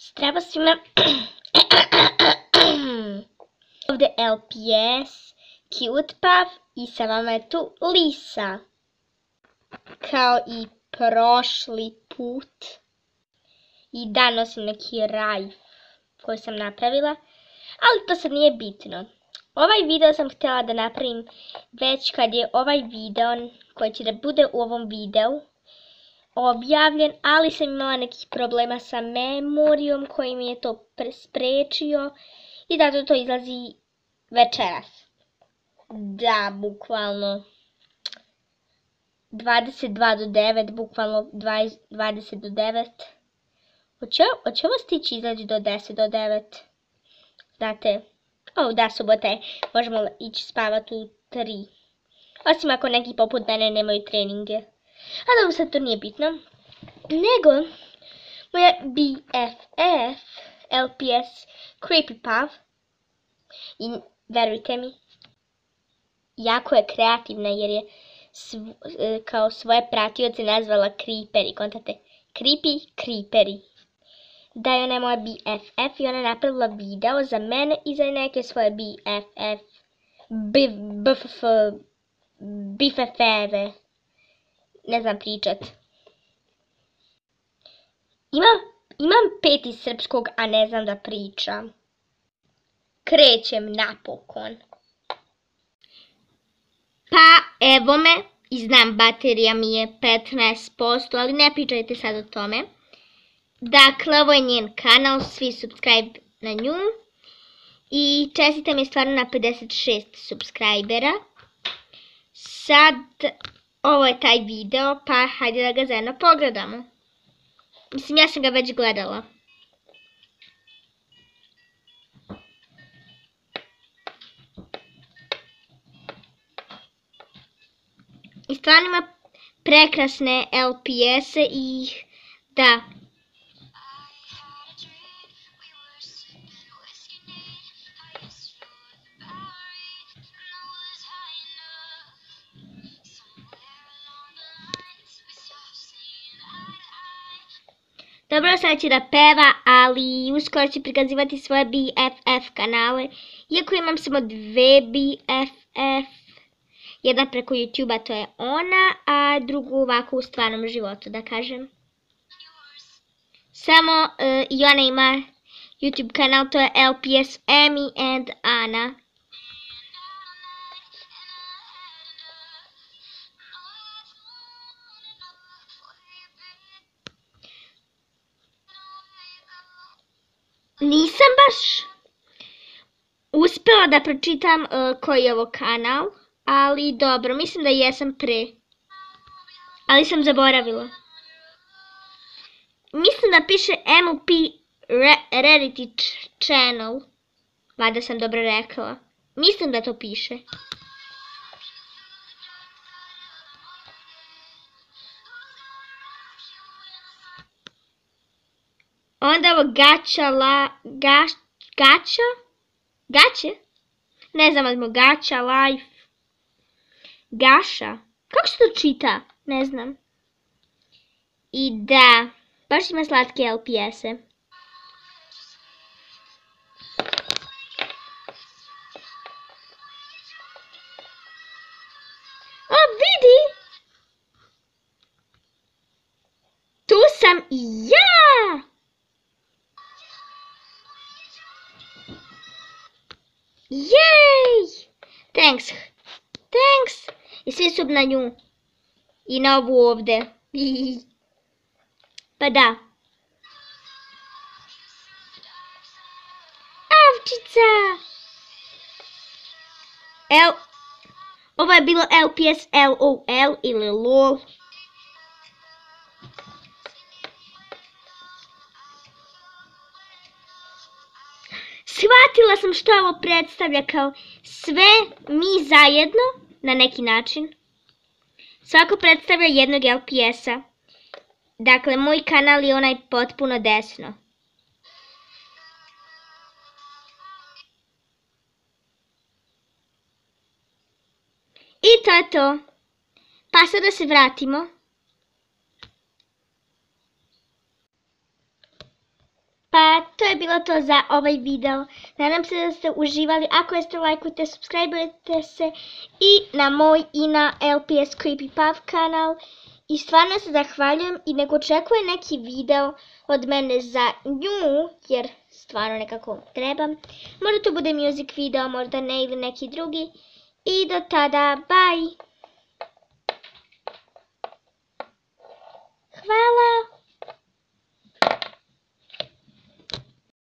Zdravo svima. Ovdje LPS, CutePuff i sa vama je tu Lisa. Kao i prošli put. I da, nosim neki rajf koji sam napravila, ali to sad nije bitno. Ovaj video sam htjela da napravim već kad je ovaj video koji će da bude u ovom videu objavljen, ali sam imala nekih problema sa memorijom koji mi je to sprečio i zato to izlazi večeras. Da, bukvalno 22 do 9, bukvalno 20 do 9. Hoće ovo stići izaći do 10 do 9? Znate, da, subota je, možemo ići spavati u 3. Osim ako neki poput mene nemaju treninge. A dobro, sad to nije bitno. Nego, moja BFF, LPS CreepyPuff, i verujte mi, jako je kreativna jer je kao svoje pratioce nazvala Creeperi, kontate, Creeperi. Da je ona moja BFF i ona je napravila video za mene i za neke svoje BFF-eve. Ne znam pričat. Imam 5 iz srpskog, a ne znam da pričam. Krećem napokon. Pa evo me, i znam baterija mi je 15%, ali ne pričajte sad o tome. Dakle, ovo je njen kanal, svi subscribe na nju. I čestitam je stvarno na 56 subscribera. Sad, ovo je taj video, pa hajde da ga zajedno pogledamo. Mislim, ja sam ga već gledala. I stvarno ima prekrasne LPS-e i da. Dobro, sad će da peva, ali uskoro će prikazivati svoje BFF kanale. Iako imam samo 2 BFF. Jedna preko YouTube-a, to je ona, a drugu ovako u stvarnom životu, da kažem. Samo i ona ima YouTube kanal, to je LPS Amy and Anna. Nisam baš uspjela da pročitam koji je ovo kanal, ali dobro, mislim da jesam pre. Ali sam zaboravila. Mislim da piše MLP Rarity Channel. Mada sam dobro rekla. Mislim da to piše. Onda ovo Gaće? Ne znam, ali Gaća, Life. Gaša. Kako se to čita? Ne znam. I da, baš ima slatke LPS-e. O, vidi! Tu sam i ja! Jej! Thanks! I svi su na nju. I na ovu ovdje. Pa da. Avčica! Ovo je bilo LPS LOL ili LOL. Shvatila sam što ovo predstavlja kao sve mi zajedno na neki način. Svako predstavlja jednog LPS-a. Dakle, moj kanal je onaj potpuno desno. I to je to. Pa sad da se vratimo. Pa to je bilo to za ovaj video. Nadam se da ste uživali. Ako jeste, lajkujte, subscribeujte se i na moj i na LPS Creepypuff kanal. I stvarno se zahvaljujem i nek očekuje neki video od mene za nju, jer stvarno nekako trebam. Možda to bude music video, možda ne ili neki drugi. I do tada, bye!